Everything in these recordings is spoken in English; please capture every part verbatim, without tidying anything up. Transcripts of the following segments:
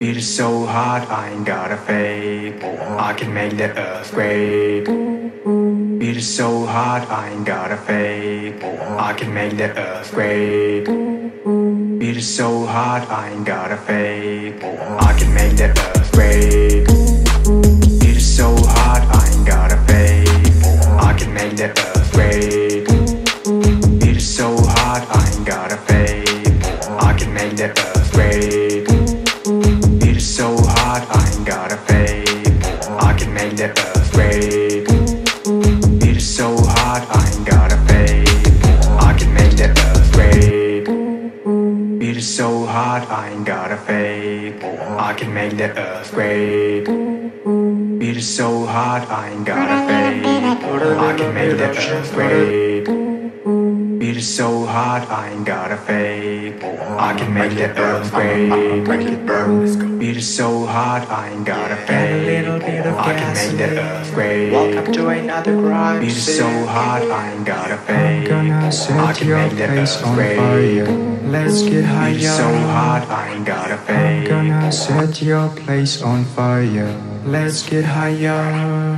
Beat is so hot, I ain't gotta fake. I can make the earthquake. Beat is so hot, I ain't gotta fake. I can make the earthquake. Beat is so hot, I ain't gotta fake. I can make the earthquake. Beat is so hot, I ain't gotta fake. I can make the earthquake. Beat is so hot, I ain't gotta fake. I can make the earthquake. Beat is so hot, I ain't gotta fake. I can make the earthquake. Beat is so hot, I ain't gotta fake. I can make the earthquake. Beat is so hot, I ain't gotta fake. I can make the earthquake. Beat is so hot, I ain't gotta fake. I can make the earthquake. Beat is so hot, I ain't gotta fake. I can make the earthquake. Beat is so hot, I ain't gotta fake. I can make the earthquake. Welcome to another crime Beat is so hot, I ain't gotta fake. Gonna I set can your make the place on fire. earthquake. Let's get Beat is so higher. hot, I ain't gotta fake. Gonna set your place on fire. Let's get higher.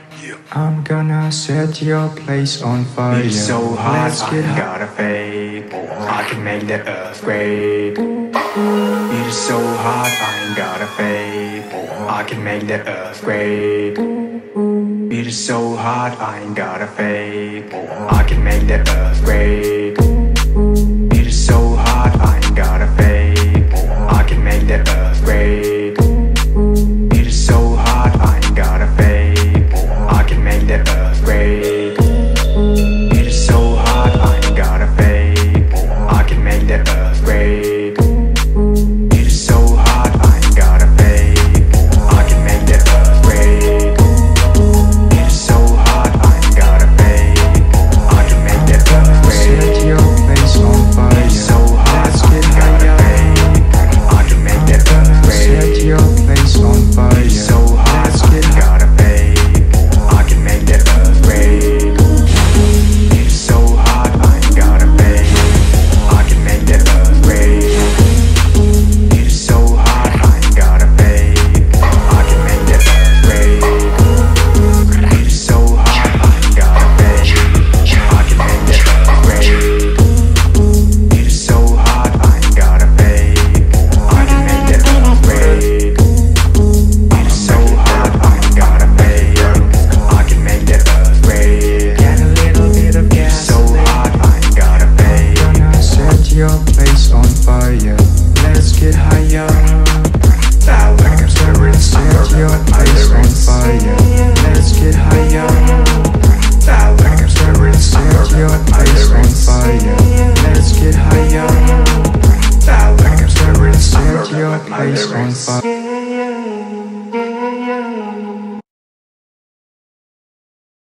I'm gonna set your place on fire. Beat is so hot, Let's I get ain't higher. gotta fake. I can make the earthquake. Beat is so hot, I ain't gotta fake. I can make the earthquake. Beat is so hot, I ain't gotta fake. I can make the earthquake. Beat is so hot, I ain't gotta fake. I can make the earthquake. Beat is so hot, I ain't gotta fake. I can make the earthquake. Beat is so hot, I ain't gotta fake. I can make the earthquake. Beat is so hot, I ain't gotta fake. I can make the earthquake. Beat is so hot, I ain't gotta fake. I can make the earthquake. Set your place on fire. Beat is so hot, Let's I get ain't gotta higher. fake. I can make the Gonna set earthquake. your place on fire. Beat is so hot, Let's I get ain't higher. gotta fake. I can make the earthquake. Beat is so hot, I ain't gotta fake. I can make the earthquake. Beat is so hot, I ain't gotta fake. I can make the earthquake. Beat is so hot, I ain't gotta fake. I can make the earthquake. Beat is so hot, I ain't gotta fake. I can make the earthquake. Beat is so hot, I ain't gotta fake. I can make the earthquake. Get a little bit of Beat is gas. so hot, I ain't gotta fake. Gonna set your place on fire. Let's get higher. That like a spirit, Set your with my place on lyrics. fire. Let's get higher. That like a spirit, Set your with my place on lyrics. fire. Let's get higher. That like a spirit, Set your with my place on lyrics. fire.